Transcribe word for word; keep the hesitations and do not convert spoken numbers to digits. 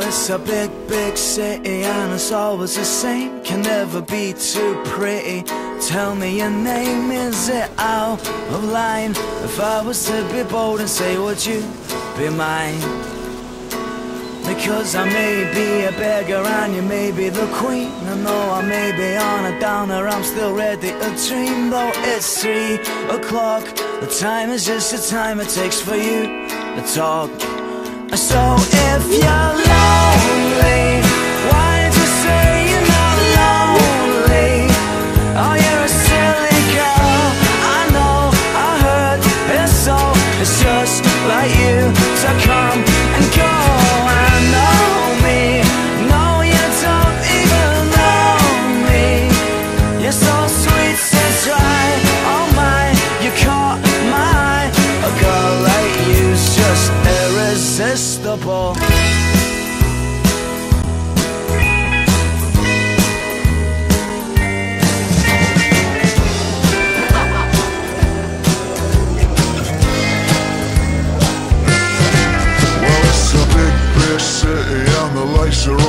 It's a big, big city and it's always the same. Can never be too pretty. Tell me your name, is it out of line? If I was to be bold and say, would you be mine? Because I may be a beggar and you may be the queen. And though I may be on a downer, I'm still ready to dream. Though it's three o'clock, the time is just the time it takes for you to talk. So if you're lonely, why don't you say you're not lonely? Oh, you're a silly girl, I know, I heard it's so. It's just like you to come and go. I know me, no, you don't even know me. You're so sweet since right, oh my, you caught my eye. A girl like you's just irresistible. City and the lights are